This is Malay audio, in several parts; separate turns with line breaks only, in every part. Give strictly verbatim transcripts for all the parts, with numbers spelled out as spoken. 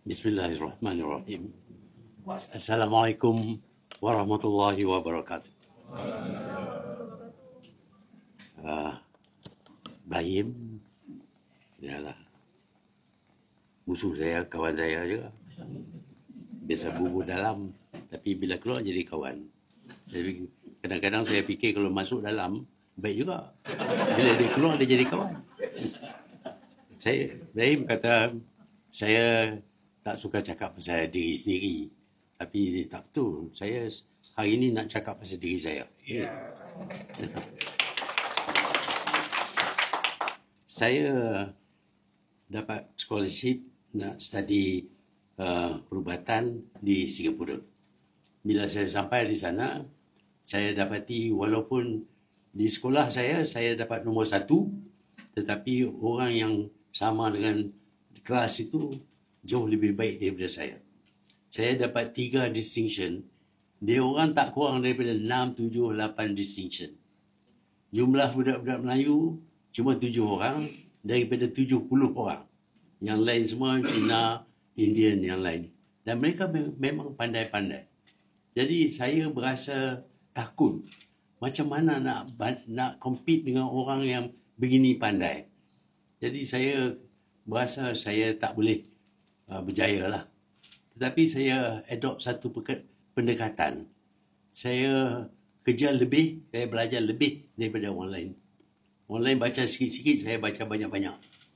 Bismillahirrahmanirrahim. Assalamualaikum warahmatullahi wabarakatuh. Uh, Ibrahim ialah musuh saya, kawan saya juga. Biasa bubur dalam, tapi bila keluar jadi kawan. Jadi kadang-kadang saya fikir kalau masuk dalam, baik juga. Bila dia keluar, dia jadi kawan. Saya, Ibrahim kata, saya tak suka cakap pasal diri sendiri. Tapi tak betul. Saya hari ini nak cakap pasal diri saya. Yeah. Saya dapat scholarship nak study uh, perubatan di Singapura. Bila saya sampai di sana, saya dapati walaupun di sekolah saya, saya dapat nombor satu, tetapi orang yang sama dengan kelas itu jauh lebih baik daripada saya. Saya dapat tiga distinction. Dia orang tak kurang daripada enam, tujuh, lapan distinction. Jumlah budak-budak Melayu cuma tujuh orang daripada tujuh puluh orang. Yang lain semua Cina, Indian yang lain. Dan mereka me- memang pandai-pandai. Jadi saya berasa takut. Macam mana nak nak compete dengan orang yang begini pandai. Jadi saya berasa saya tak boleh uh, berjaya lah. Tetapi saya adopt satu pendekatan. Saya kerja lebih, saya belajar lebih daripada orang lain. Orang lain baca sikit-sikit, saya baca banyak-banyak.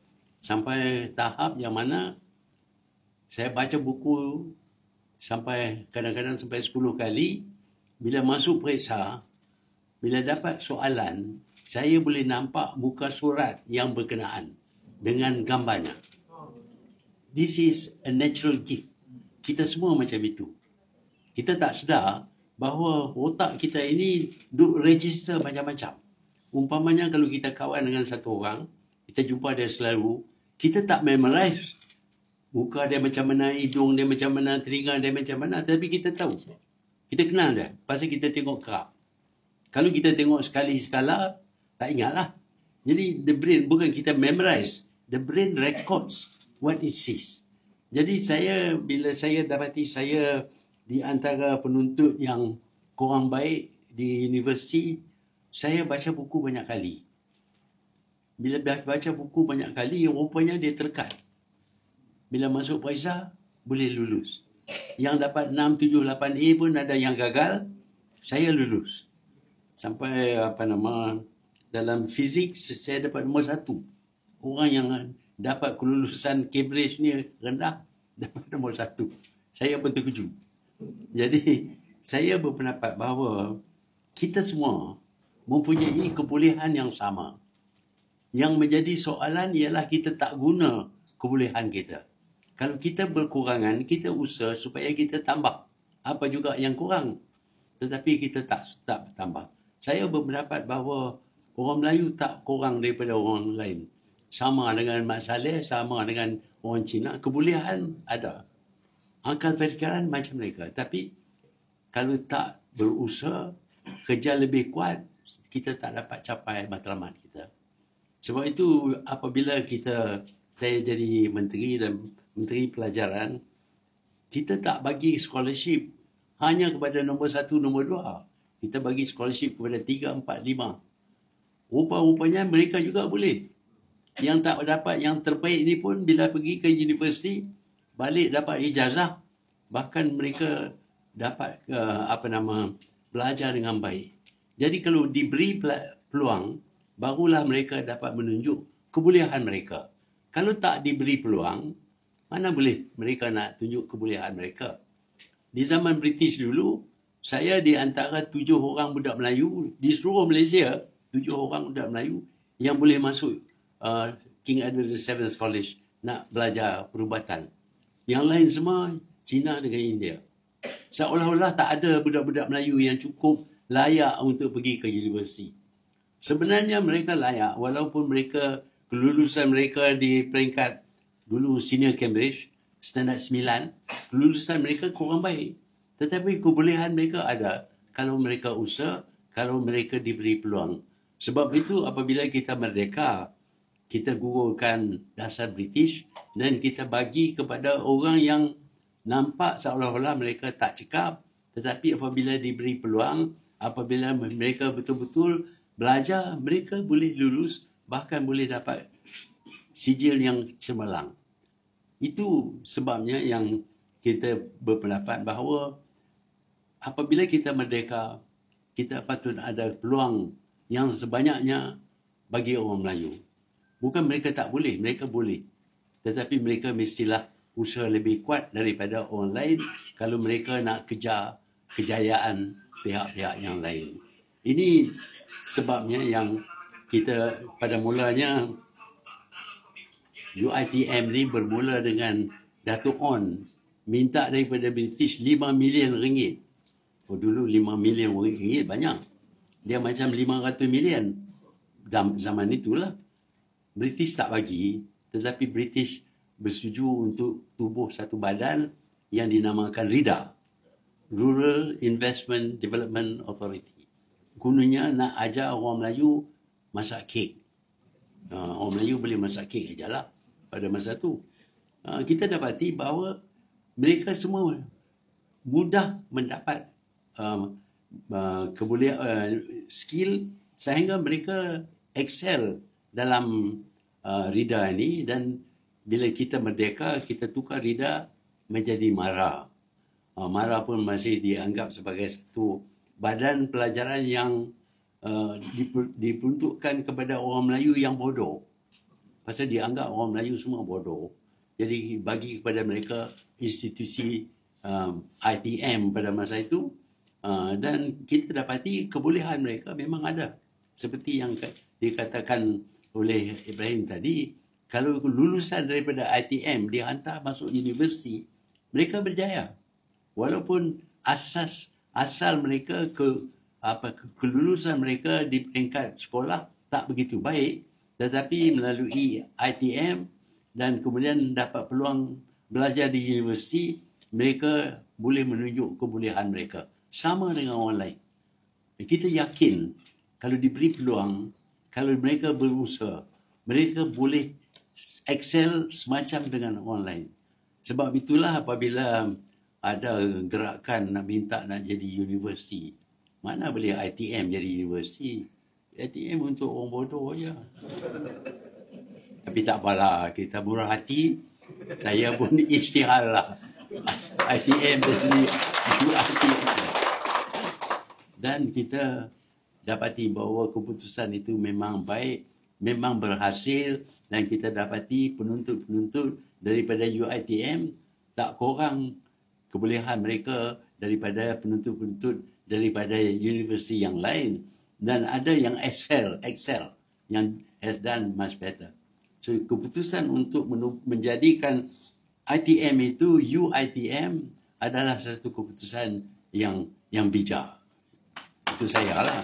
Sampai tahap yang mana saya baca buku sampai kadang-kadang sampai sepuluh kali. Bila masuk periksa, bila dapat soalan, saya boleh nampak muka surat yang berkenaan dengan gambarnya. This is a natural gift. Kita semua macam itu. Kita tak sedar bahawa otak kita ini duk register macam-macam. Umpamanya kalau kita kawan dengan satu orang, kita jumpa dia selalu, kita tak memorize muka dia macam mana, hidung dia macam mana, telinga dia macam mana, tapi kita tahu. Kita kenal dia, pasal kita tengok kerap. Kalau kita tengok sekali sekala, tak ingatlah. Jadi the brain, bukan kita memorize, the brain records what it sees. Jadi saya, bila saya dapati saya di antara penuntut yang kurang baik di universiti, saya baca buku banyak kali. Bila baca buku banyak kali, rupanya dia terkat. Bila masuk periksa, boleh lulus. Yang dapat enam, tujuh, lapan A pun ada yang gagal, saya lulus. Sampai apa nama, dalam fizik saya dapat nombor satu. Orang yang dapat kelulusan Cambridge ni rendah, dapat nombor satu. Saya pun terkejut. Jadi, saya berpendapat bahawa kita semua mempunyai kebolehan yang sama. Yang menjadi soalan ialah kita tak guna kebolehan kita. Kalau kita berkurangan, kita usaha supaya kita tambah. Apa juga yang kurang. Tetapi kita tak tak tambah. Saya berpendapat bahawa orang Melayu tak kurang daripada orang lain. Sama dengan Mat Saleh, sama dengan orang Cina, kebolehan ada. Akal fikiran macam mereka. Tapi kalau tak berusaha, kerja lebih kuat, kita tak dapat capai matlamat kita. Sebab itu apabila kita, saya jadi menteri dan menteri pelajaran, kita tak bagi scholarship hanya kepada nombor satu, nombor dua. Kita bagi scholarship kepada tiga, empat, lima. Rupa-rupanya mereka juga boleh. Yang tak dapat yang terbaik ni pun bila pergi ke universiti, balik dapat ijazah, bahkan mereka dapat uh, apa nama belajar dengan baik. Jadi kalau diberi peluang, barulah mereka dapat menunjuk kebolehan mereka. Kalau tak diberi peluang, mana boleh mereka nak tunjuk kebolehan mereka. Di zaman British dulu, saya di antara tujuh orang budak Melayu di seluruh Malaysia, tujuh orang budak Melayu yang boleh masuk Uh, King Edward the Seventh College nak belajar perubatan. Yang lain semua Cina dengan India. Seolah-olah tak ada budak-budak Melayu yang cukup layak untuk pergi ke universiti. Sebenarnya mereka layak walaupun mereka kelulusan mereka di peringkat dulu senior Cambridge, standard sembilan, kelulusan mereka kurang baik. Tetapi kebolehan mereka ada kalau mereka usaha, kalau mereka diberi peluang. Sebab itu apabila kita merdeka, kita gugurkan dasar British dan kita bagi kepada orang yang nampak seolah-olah mereka tak cekap, tetapi apabila diberi peluang, apabila mereka betul-betul belajar, mereka boleh lulus, bahkan boleh dapat sijil yang cemerlang. Itu sebabnya yang kita berpendapat bahawa apabila kita merdeka, kita patut ada peluang yang sebanyaknya bagi orang Melayu. Bukan mereka tak boleh, mereka boleh. Tetapi mereka mestilah usaha lebih kuat daripada orang lain kalau mereka nak kejar kejayaan pihak-pihak yang lain. Ini sebabnya yang kita pada mulanya U I T M ni bermula dengan Datuk On minta daripada British lima milion ringgit. Oh, dulu lima milion ringgit banyak. Dia macam lima ratus milion zaman itulah. British tak bagi, tetapi British bersetuju untuk tubuh satu badan yang dinamakan RIDA, Rural Investment Development Authority. Gunanya nak ajar orang Melayu masak kek. Uh, orang Melayu boleh masak kek ajalah pada masa tu. Uh, kita dapati bahawa mereka semua mudah mendapat uh, uh, kebolehan uh, skill sehingga mereka excel dalam uh, RIDA ini, dan bila kita merdeka, kita tukar RIDA menjadi MARA. Uh, MARA pun masih dianggap sebagai satu badan pelajaran yang uh, diperuntukkan kepada orang Melayu yang bodoh. Pasal dianggap orang Melayu semua bodoh. Jadi bagi kepada mereka institusi um, I T M pada masa itu, uh, dan kita dapati kebolehan mereka memang ada. Seperti yang dikatakan oleh Ibrahim tadi, kalau lulusan daripada I T M dihantar masuk universiti, mereka berjaya. Walaupun asas asal mereka ke apa kelulusan mereka di peringkat sekolah tak begitu baik, tetapi melalui I T M dan kemudian dapat peluang belajar di universiti, mereka boleh menunjuk kebolehan mereka sama dengan orang lain. Kita yakin kalau diberi peluang, kalau mereka berusaha, mereka boleh excel semacam dengan orang lain. Sebab itulah apabila ada gerakan nak minta nak jadi universiti, mana boleh I T M jadi universiti? I T M untuk orang bodoh je. Tapi tak apalah, kita murah hati. Saya pun isytihar lah. I T M jadi U I T M. Dan kita dapati bahawa keputusan itu memang baik, memang berhasil, dan kita dapati penuntut-penuntut daripada U I T M tak kurang kebolehan mereka daripada penuntut-penuntut daripada universiti yang lain, dan ada yang excel, excel yang has done much better. So keputusan untuk menjadikan I T M itu U I T M adalah satu keputusan yang yang bijak. Itu saya lah.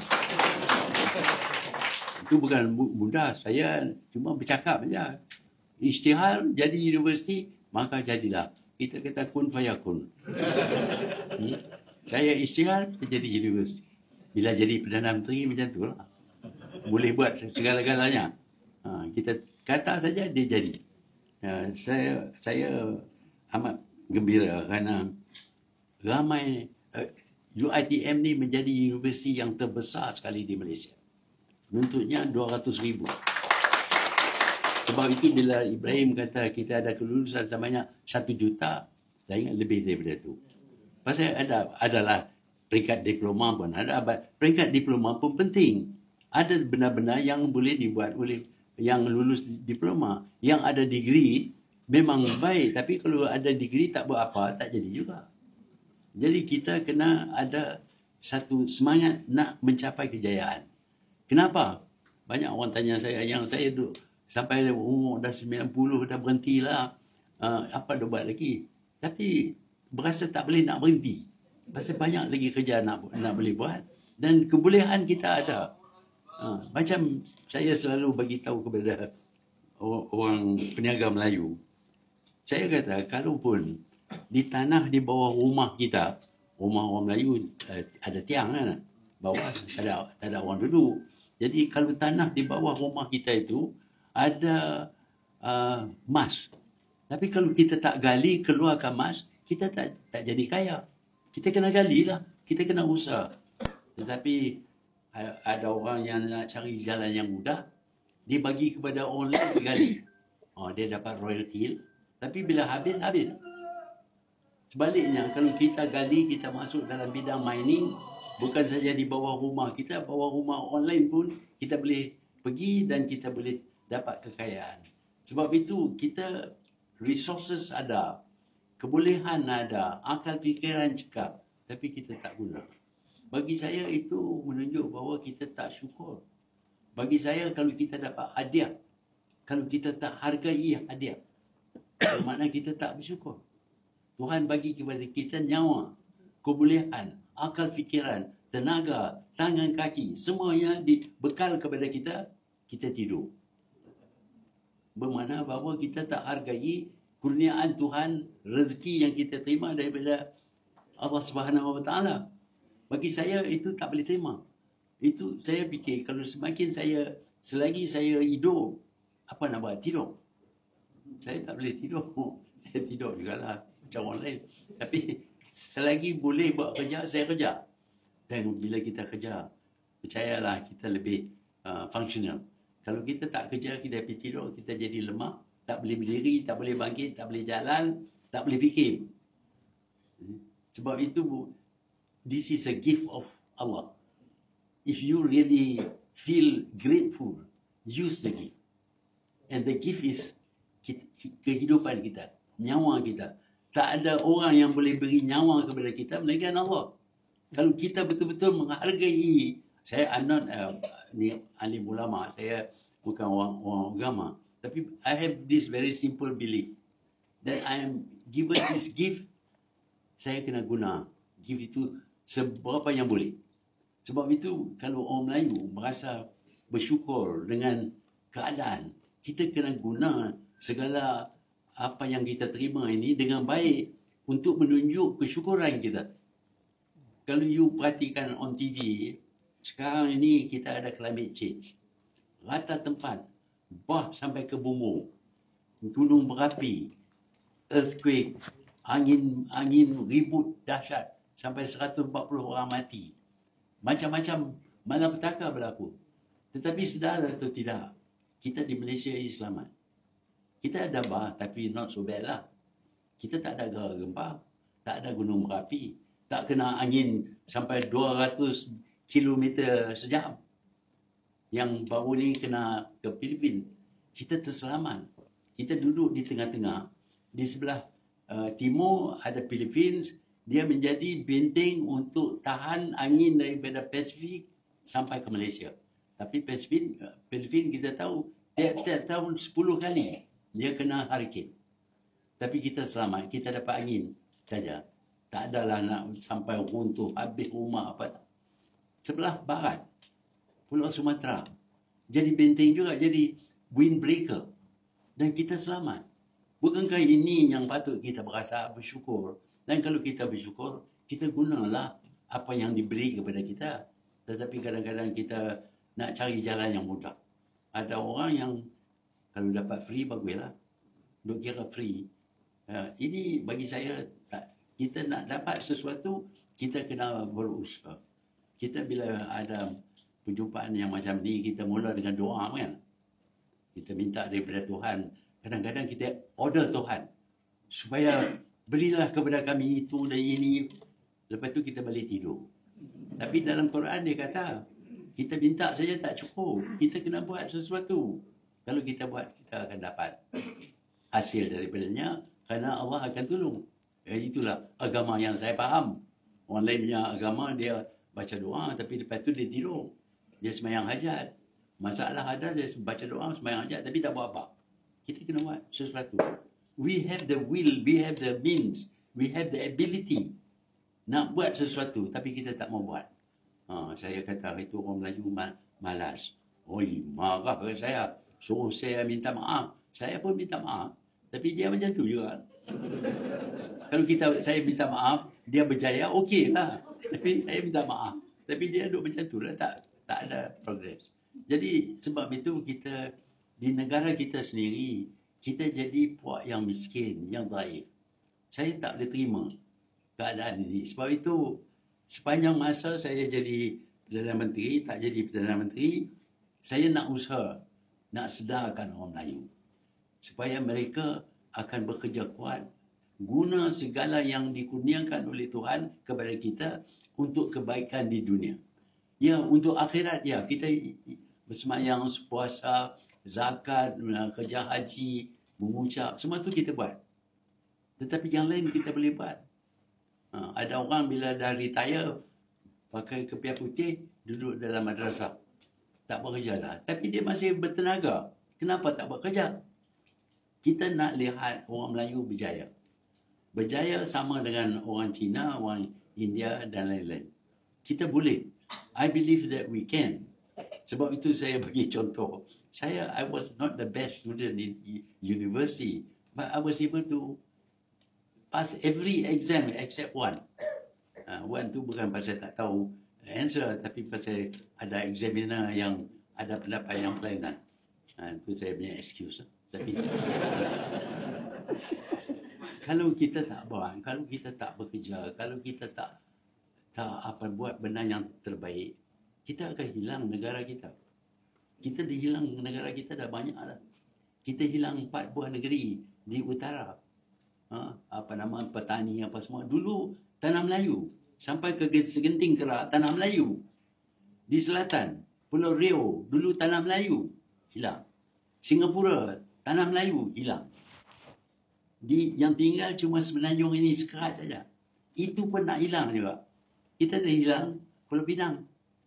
Itu bukan mudah. Saya cuma bercakap saja. Isytihar jadi universiti, maka jadilah. Kita kata kun fayakun. Hmm? Saya isytihar, kita jadi universiti. Bila jadi Perdana Menteri macam tu lah. Boleh buat segala-galanya. Ha, kita kata saja dia jadi. Ha, saya saya amat gembira kerana ramai uh, U I T M ni menjadi universiti yang terbesar sekali di Malaysia. Penuntutnya dua ratus ribu. Sebab itu bila Ibrahim kata kita ada kelulusan sebanyak satu juta, saya ingat lebih daripada itu. Pasal ada adalah peringkat diploma pun ada. Peringkat diploma pun penting. Ada benar-benar yang boleh dibuat oleh yang lulus diploma. Yang ada degree memang baik. Tapi kalau ada degree tak buat apa, tak jadi juga. Jadi kita kena ada satu semangat nak mencapai kejayaan. Kenapa? Banyak orang tanya saya, yang saya duduk sampai umur dah sembilan puluh dah berhentilah. Uh, apa dah buat lagi? Tapi berasa tak boleh nak berhenti. Pasal banyak lagi kerja nak nak boleh buat. Dan kebolehan kita ada. Uh, macam saya selalu bagi tahu kepada orang, orang peniaga Melayu. Saya kata, kalaupun di tanah di bawah rumah kita, rumah orang Melayu uh, ada tiang kan? Bawah ada ada orang duduk. Jadi kalau tanah di bawah rumah kita itu ada uh, emas. Tapi kalau kita tak gali, keluarkan emas, kita tak tak jadi kaya. Kita kena gali lah. Kita kena usaha. Tetapi ada orang yang nak cari jalan yang mudah, dia bagi kepada orang lain gali. Oh, dia dapat royalty. Tapi bila habis, habis. Sebaliknya, kalau kita gali, kita masuk dalam bidang mining, bukan saja di bawah rumah kita, bawah rumah online pun kita boleh pergi dan kita boleh dapat kekayaan. Sebab itu kita resources ada, kebolehan ada, akal fikiran cekap, tapi kita tak guna. Bagi saya itu menunjuk bahawa kita tak syukur. Bagi saya kalau kita dapat hadiah, kalau kita tak hargai hadiah, bermakna kita tak bersyukur. Tuhan bagi kepada kita nyawa, kebolehan, akal fikiran, tenaga, tangan kaki, semuanya dibekal kepada kita, kita tidur. Bermakna bahawa kita tak hargai kurniaan Tuhan, rezeki yang kita terima daripada Allah Subhanahu Wa Taala. Bagi saya itu tak boleh terima. Itu saya fikir kalau semakin saya, selagi saya hidup, apa nak buat? Tidur. Saya tak boleh tidur. Saya tidur jugalah macam orang lain. Tapi selagi boleh buat kerja, saya kerja. Dan bila kita kerja, percayalah kita lebih uh, functional. Kalau kita tak kerja, kita pergi tidur, kita jadi lemah, tak boleh berdiri, tak boleh bangkit, tak boleh jalan, tak boleh fikir. Sebab itu, this is a gift of Allah. If you really feel grateful, use the gift. And the gift is kehidupan kita, nyawa kita. Tak ada orang yang boleh beri nyawa kepada kita melainkan Allah. Kalau kita betul-betul menghargai, saya I'm not uh, ni alim ulama, saya bukan orang, orang agama, tapi I have this very simple belief that I am given this gift, saya kena guna gift itu seberapa yang boleh. Sebab itu kalau orang Melayu merasa bersyukur dengan keadaan, kita kena guna segala apa yang kita terima ini dengan baik untuk menunjuk kesyukuran kita. Kalau you perhatikan on T V, sekarang ini kita ada climate change. Rata tempat, bah sampai ke bumbung, gunung berapi, earthquake, angin angin ribut dahsyat, sampai seratus empat puluh orang mati. Macam-macam malapetaka berlaku. Tetapi sedar atau tidak, kita di Malaysia ini selamat. Kita ada bah, tapi not so bad lah. Kita tak ada gempa, tak ada gunung berapi, tak kena angin sampai dua ratus kilometer sejam. Yang baru ni kena ke Filipina. Kita terselamat. Kita duduk di tengah-tengah. Di sebelah uh, timur ada Philippines. Dia menjadi benteng untuk tahan angin daripada Pasifik sampai ke Malaysia. Tapi Pasifik, Filipina kita tahu, tiap-tiap tahun sepuluh kali dia kena hurricane. Tapi kita selamat, kita dapat angin saja. Tak adalah nak sampai runtuh, habis rumah apa. Sebelah barat, Pulau Sumatera, jadi benteng juga, jadi windbreaker. Dan kita selamat. Bukankah ini yang patut kita berasa bersyukur? Dan kalau kita bersyukur, kita gunalah apa yang diberi kepada kita. Tetapi kadang-kadang kita nak cari jalan yang mudah. Ada orang yang kalau dapat free, baguslah. Duk kira free. Uh, ini bagi saya, tak, kita nak dapat sesuatu, kita kena berusaha. Kita bila ada perjumpaan yang macam ni, kita mula dengan doa kan. Kita minta daripada Tuhan. Kadang-kadang kita order Tuhan. Supaya berilah kepada kami itu dan ini. Lepas tu kita balik tidur. Tapi dalam Quran dia kata, kita minta saja tak cukup. Kita kena buat sesuatu. Kalau kita buat, kita akan dapat hasil daripadanya. Kerana Allah akan tolong. Eh, itulah agama yang saya faham. Orang lain punya agama, dia baca doa, tapi lepas tu dia tidur. Dia sembahyang hajat. Masalah ada, dia baca doa, sembahyang hajat, tapi tak buat apa. Kita kena buat sesuatu. We have the will, we have the means, we have the ability nak buat sesuatu, tapi kita tak mau buat. Ha, saya kata, itu orang Melayu malas. Oi, marah ke saya. Suruh saya minta maaf. Saya pun minta maaf. Tapi dia macam tu juga. Kalau kita saya minta maaf, dia berjaya, okey lah. Tapi saya minta maaf. Tapi dia duduk macam tu lah. Tak, tak ada progress. Jadi sebab itu kita di negara kita sendiri, kita jadi puak yang miskin, yang dhaif. Saya tak boleh terima keadaan ini. Sebab itu, sepanjang masa saya jadi Perdana Menteri, tak jadi Perdana Menteri, saya nak usaha, nak sedarkan orang Melayu. Supaya mereka akan bekerja kuat, guna segala yang dikurniakan oleh Tuhan kepada kita untuk kebaikan di dunia. Ya, untuk akhirat, ya, kita bersemayang, puasa, zakat, kerja haji, mengucap, semua tu kita buat. Tetapi yang lain kita boleh buat. Ha, ada orang bila dah retire, pakai kepiah putih, duduk dalam madrasah. Tak bekerja dah. Tapi dia masih bertenaga. Kenapa tak bekerja? Kita nak lihat orang Melayu berjaya. Berjaya sama dengan orang Cina, orang India dan lain-lain. Kita boleh. I believe that we can. Sebab itu saya bagi contoh. Saya, I was not the best student in university, but I was able to pass every exam except one. Uh, one tu bukan pasal tak tahu answer, tapi pasal ada examiner yang ada pendapat yang berlainan. Uh, itu saya punya excuse. Tapi kalau kita tak buat, kalau kita tak bekerja, kalau kita tak tak apa buat benda yang terbaik, kita akan hilang negara kita. Kita dah hilang negara kita dah banyak dah. Kita hilang empat buah negeri di utara. Ha, apa nama petani apa semua. Dulu tanah Melayu sampai ke segenting Kerak tanah Melayu. Di selatan Pulau Riau dulu tanah Melayu hilang. Singapura tanah Melayu hilang. Di yang tinggal cuma Semenanjung ini sekerat saja. Itu pun nak hilang juga. Kita dah hilang Pulau Pinang.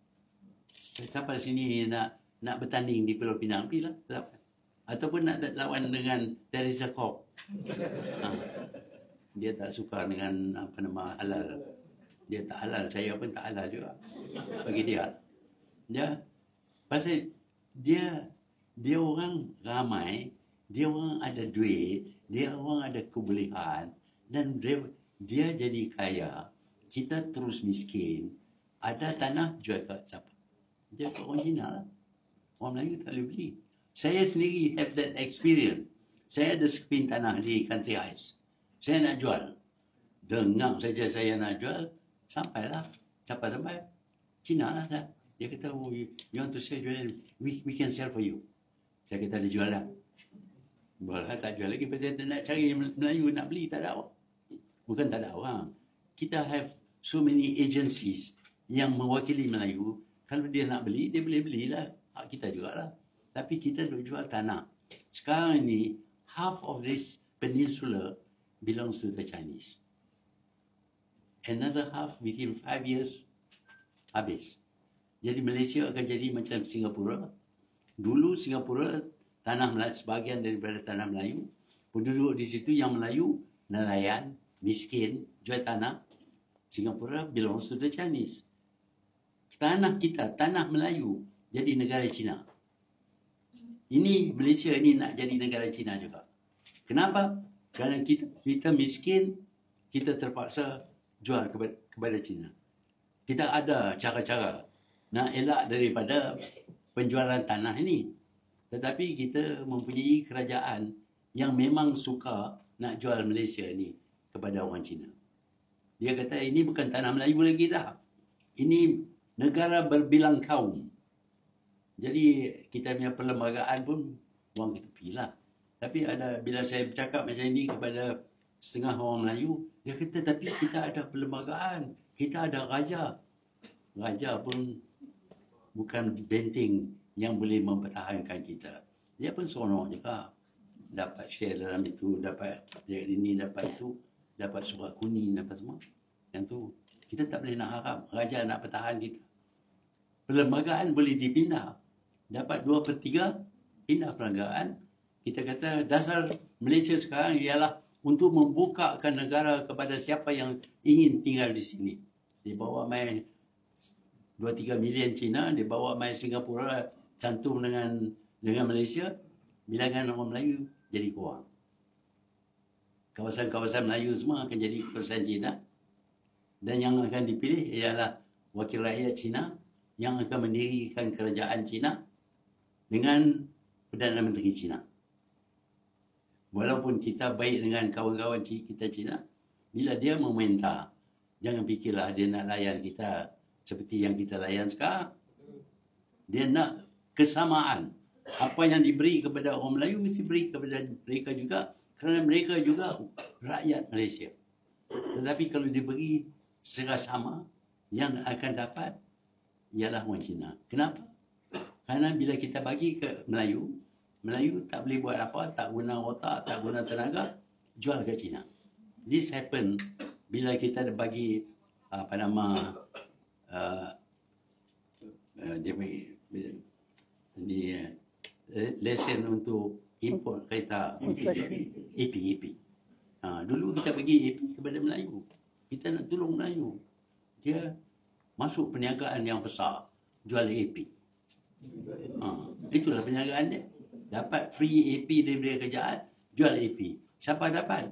Sampai sini nak nak bertanding di Pulau Pinang, pergilah. Ataupun nak lawan dengan Teresa Kok. Ha. Dia tak suka dengan apa nama halal. Dia tak halal, saya pun tak halal juga. Bagi dia. Dia pasal dia dia orang ramai, dia orang ada duit, dia orang ada kebolehan dan dia, dia jadi kaya. Kita terus miskin. Ada tanah jual kat siapa? Dia kat orang Cina lah. Orang Melayu tak boleh beli. Saya sendiri have that experience. Saya ada sekeping tanah di Country Ice. Saya nak jual. Dengar saja saya nak jual, sampailah. Sampai-sampai. Cina lah. Dia kata, oh, you want to sell, jual, we, we can sell for you. Saya kata, dia jual lah. Malah tak jual lagi. Pasal saya nak cari Melayu nak beli, tak ada. Bukan tak ada orang. Kita have so many agencies yang mewakili Melayu. Kalau dia nak beli, dia boleh belilah. Hak kita jugalah. Tapi kita duk jual tanah. Sekarang ini, half of this peninsula belongs to the Chinese. Another half within five years, habis. Jadi Malaysia akan jadi macam Singapura. Dulu Singapura, tanah Melayu, sebahagian daripada tanah Melayu. Penduduk di situ yang Melayu, nelayan, miskin, jual tanah. Singapura belongs to the Chinese. Tanah kita, tanah Melayu, jadi negara Cina. Ini Malaysia ini nak jadi negara Cina juga. Kenapa? Kerana kita kita miskin, kita terpaksa jual kepada, kepada Cina. Kita ada cara-cara nak elak daripada penjualan tanah ini. Tetapi kita mempunyai kerajaan yang memang suka nak jual Malaysia ini kepada orang Cina. Dia kata ini bukan tanah Melayu lagi dah. Ini negara berbilang kaum. Jadi kita punya perlembagaan pun buang ke tepi lah. Tapi ada bila saya bercakap macam ini kepada setengah orang Melayu, dia kata tapi kita ada perlembagaan, kita ada raja. Raja pun bukan benteng yang boleh mempertahankan kita. Dia pun seronok juga. Dapat share dalam itu, dapat ini, dapat itu, dapat surat kuning, dapat semua. Yang tu kita tak boleh nak harap raja nak pertahan kita. Perlembagaan boleh dipindah. Dapat dua per tiga, pindah perlembagaan. Kita kata dasar Malaysia sekarang ialah untuk membukakan negara kepada siapa yang ingin tinggal di sini. Dia bawa main dua tiga million Cina, dia bawa main Singapura cantum dengan dengan Malaysia, bilangan orang Melayu jadi kurang. Kawasan-kawasan Melayu semua akan jadi kawasan Cina. Dan yang akan dipilih ialah wakil rakyat Cina yang akan mendirikan kerajaan Cina dengan Perdana Menteri China. Walaupun kita baik dengan kawan-kawan kita China, bila dia meminta, jangan fikirlah dia nak layan kita seperti yang kita layan sekarang. Dia nak kesamaan. Apa yang diberi kepada orang Melayu mesti beri kepada mereka juga, kerana mereka juga rakyat Malaysia. Tetapi kalau diberi secara sama, yang akan dapat ialah orang Cina. Kenapa? Kerana bila kita bagi ke Melayu, Melayu tak boleh buat apa, tak guna otak, tak guna tenaga, jual ke Cina. This happen bila kita bagi apa nama uh, uh, dia bagi ni uh, lesen untuk import kereta A P A P. Ha, dulu kita bagi A P kepada Melayu. Kita nak tolong Melayu. Dia masuk perniagaan yang besar, jual A P. Ha, itulah perniagaan dia. Dapat free A P daripada kerjaan, jual A P. Siapa dapat?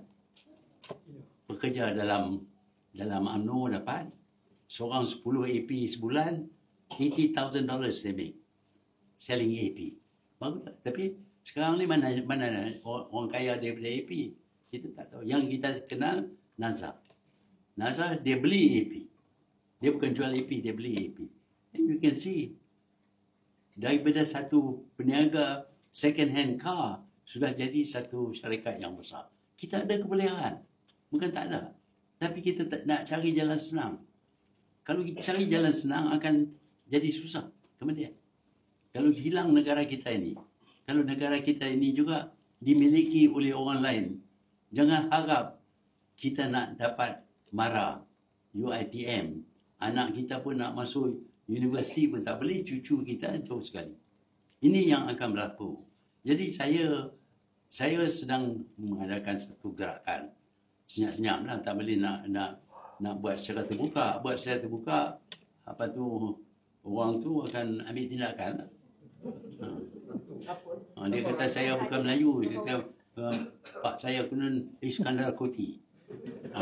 Bekerja dalam dalam U M N O dapat. Seorang sepuluh A P sebulan, eighty thousand dollars they make. Selling A P. Bagus. Tapi sekarang ni mana mana orang kaya daripada A P? Kita tak tahu. Yang kita kenal, Nazar. Nazar, dia beli A P. Dia bukan jual A P, dia beli A P. And you can see, daripada satu peniaga second hand car, sudah jadi satu syarikat yang besar. Kita ada kebolehan. Bukan tak ada. Tapi kita tak nak cari jalan senang. Kalau kita cari jalan senang, akan jadi susah. Kemudian, kalau hilang negara kita ini, kalau negara kita ini juga dimiliki oleh orang lain, jangan harap kita nak dapat MARA, U I T M. Anak kita pun nak masuk universiti pun tak boleh, cucu kita jauh sekali. Ini yang akan berlaku. Jadi saya saya sedang mengadakan satu gerakan. Senyap-senyap lah, tak boleh nak nak nak buat secara terbuka. Buat secara terbuka, apa tu, orang tu akan ambil tindakan. Ha. Ha, dia kata saya bukan Melayu. Dia kata, uh, Pak saya kunun Iskandar Koti. Ha.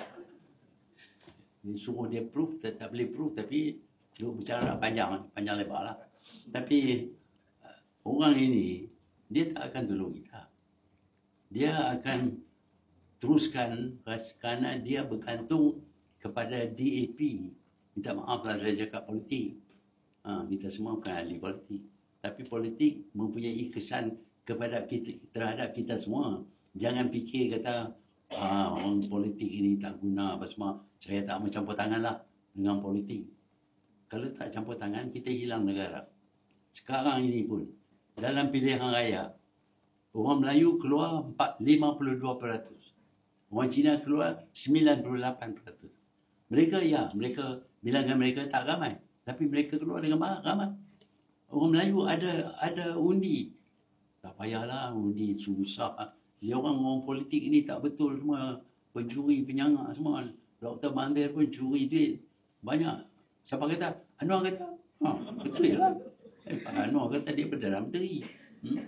Dia suruh dia proof, tak, tak boleh proof, tapi dia bicara panjang, panjang lebar lah. Tapi uh, orang ini, dia tak akan tolong kita. Dia akan teruskan kerana dia bergantung kepada D A P. Minta maaf lah saya cakap politik. Ha, kita semua bukan ahli politik. Tapi politik mempunyai kesan kepada kita, terhadap kita semua. Jangan fikir kata, ah, orang politik ini tak guna apa semua. Saya tak mau campur tangan lah dengan politik. Kalau tak campur tangan, kita hilang negara. Sekarang ini pun, dalam pilihan raya, orang Melayu keluar lima puluh dua peratus. Orang Cina keluar sembilan puluh lapan peratus. Mereka, ya, mereka, bilangan mereka tak ramai. Tapi mereka keluar dengan ramai. Orang Melayu ada ada undi. Tak payahlah undi, susah. Dia orang orang politik ini tak betul semua. Pencuri, penyangak semua. Doktor Mahathir pun curi duit. Banyak. Siapa kata? Anwar kata? Ha, betul lah. Eh, Anwar kata dia Perdana Menteri. Hmm?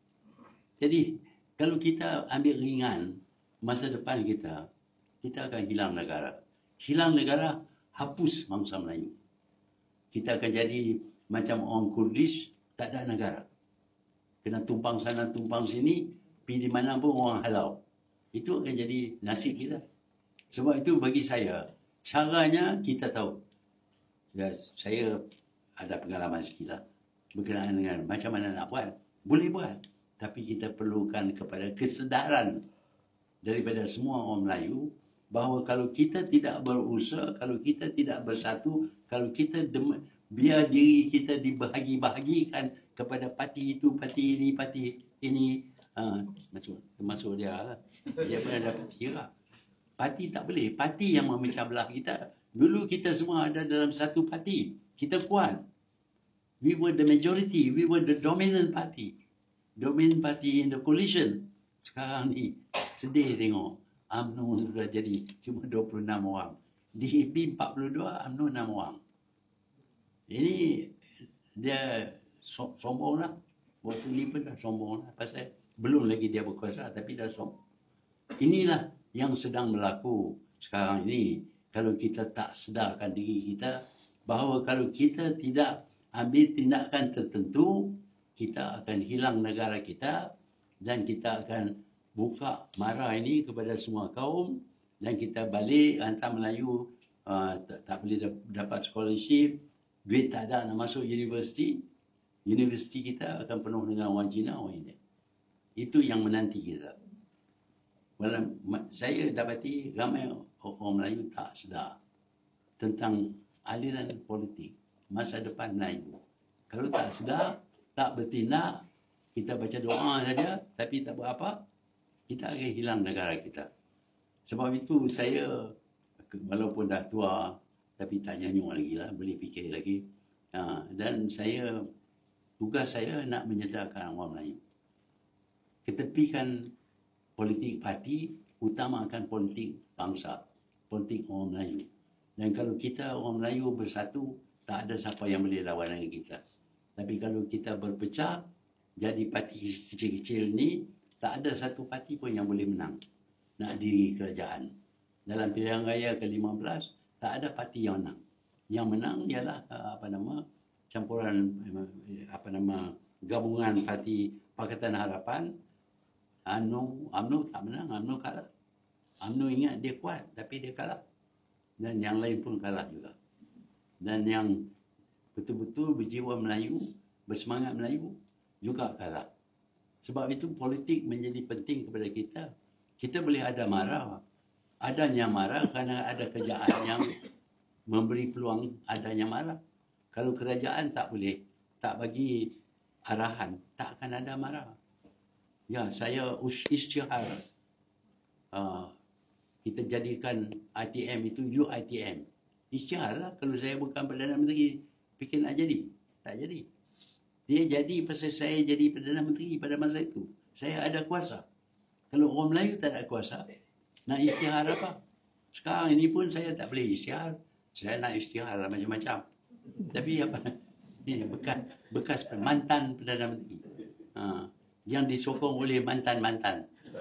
Jadi, kalau kita ambil ringan masa depan kita, kita akan hilang negara. Hilang negara, hapus bangsa Melayu. Kita akan jadi macam orang Kurdish, tak ada negara. Kena tumpang sana, tumpang sini, pergi di mana pun orang halau. Itu akan jadi nasib kita. Sebab itu bagi saya, caranya kita tahu. Ya, saya ada pengalaman sikit lah berkenaan dengan macam mana nak buat. Boleh buat. Tapi kita perlukan kepada kesedaran daripada semua orang Melayu bahawa kalau kita tidak berusaha, kalau kita tidak bersatu, kalau kita dem- biar diri kita dibahagi-bahagikan kepada parti itu, parti ini, parti ini, ha, masuk, termasuk dia lah. Dia pun ada parti lah. Parti tak boleh. Parti yang memecah belah kita. Dulu kita semua ada dalam satu parti. Kita kuat. We were the majority. We were the dominant party. Dominant party in the coalition. Sekarang ni, sedih tengok. U M N O sudah jadi cuma dua puluh enam orang. D A P empat puluh dua, U M N O enam orang. Ini dia sombong lah. Waktu ni pun dah sombong lah. Pasal belum lagi dia berkuasa tapi dah sombong. Inilah yang sedang berlaku sekarang ini. Kalau kita tak sedarkan diri kita bahawa kalau kita tidak ambil tindakan tertentu, kita akan hilang negara kita dan kita akan buka marah ini kepada semua kaum dan kita balik hantar Melayu uh, tak, tak boleh dapat scholarship, duit tak ada nak masuk universiti, universiti kita akan penuh dengan orang Cina, orang India. Itu yang menanti kita. Walau saya dapati ramai orang Melayu tak sedar tentang aliran politik masa depan Melayu. Kalau tak sedar, tak bertindak, kita baca doa saja tapi tak buat apa, kita akan hilang negara kita. Sebab itu saya walaupun dah tua tapi tak nyanyuk lagi lah, boleh fikir lagi. Ha, dan saya, tugas saya nak menyedarkan orang Melayu. Ketepikan politik parti, utamakan politik bangsa, politik orang Melayu. Dan kalau kita orang Melayu bersatu, tak ada siapa yang boleh lawan dengan kita. Tapi kalau kita berpecah, jadi parti kecil-kecil ni, tak ada satu parti pun yang boleh menang nak diri kerajaan. Dalam pilihan raya ke lima belas, tak ada parti yang menang. Yang menang ialah apa nama campuran apa nama gabungan parti Pakatan Harapan. UMNO, UMNO tak menang, UMNO kalah. UMNO ingat dia kuat tapi dia kalah. Dan yang lain pun kalah juga. Dan yang betul-betul berjiwa Melayu, bersemangat Melayu juga kalah. Sebab itu politik menjadi penting kepada kita. Kita boleh ada marah. Adanya marah kerana ada kerajaan yang memberi peluang adanya marah. Kalau kerajaan tak boleh, tak bagi arahan, tak akan ada marah. Ya, saya isytihar. Uh, kita jadikan I T M itu U I T M. Isytihar lah. Kalau saya bukan Perdana Menteri, fikir nak jadi. Tak jadi. Dia jadi pasal saya jadi Perdana Menteri pada masa itu. Saya ada kuasa. Kalau orang Melayu tak ada kuasa, nak isytihar apa? Sekarang ini pun saya tak boleh isytihar. Saya nak isytihar macam-macam. Tapi apa? Ini bekas, bekas mantan Perdana Menteri. Ha, yang disokong oleh mantan-mantan.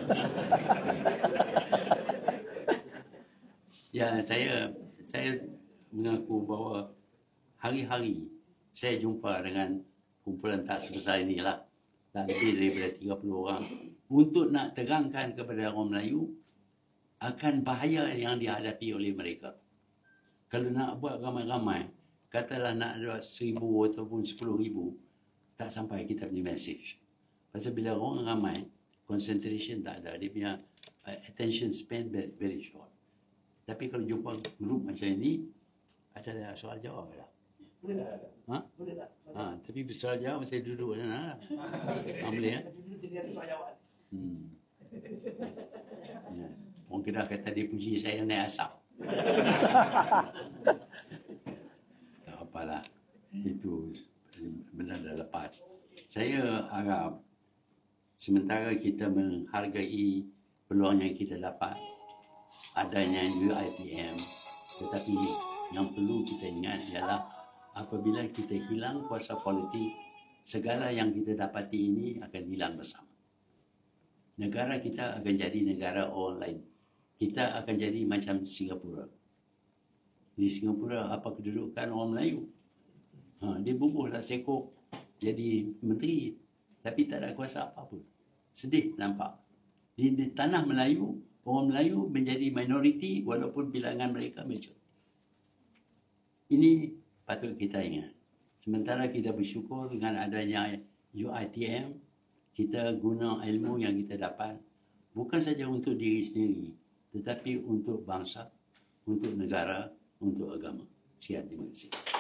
Ya, saya saya mengaku bahawa hari-hari saya jumpa dengan kumpulan tak sebesar inilah, tak lebih daripada tiga puluh orang, untuk nak terangkan kepada orang Melayu akan bahaya yang dihadapi oleh mereka. Kalau nak buat ramai-ramai, katalah nak ada seribu ataupun sepuluh ribu, tak sampai kita punya message. Pasal bila orang ramai, concentration tak ada, dia punya attention span very, very short. Tapi kalau jumpa grup macam ini, ada soal jawab tak?
Boleh tak?
Ha?
Boleh tak?
Ha, tapi soal jawab saya duduk sana. Ha, boleh ya?
Jadi ada soal jawab.
Hmm. Ya. Orang Kedah kata dia puji saya naik asap. Tak apalah. Itu benar dah lepas. Saya harap sementara kita menghargai peluang yang kita dapat, adanya U I T M, tetapi yang perlu kita ingat ialah apabila kita hilang kuasa politik, segala yang kita dapati ini akan hilang bersama. Negara kita akan jadi negara orang lain. Kita akan jadi macam Singapura. Di Singapura apa kedudukan orang Melayu? Ha, dia bubuhlah sekok jadi menteri, tapi tak ada kuasa apa-apa. Sedih nampak. Di, di tanah Melayu, orang Melayu menjadi minoriti walaupun bilangan mereka major. Ini patut kita ingat. Sementara kita bersyukur dengan adanya U I T M, kita guna ilmu yang kita dapat bukan saja untuk diri sendiri, tetapi untuk bangsa, untuk negara, untuk agama. Sekian, terima kasih.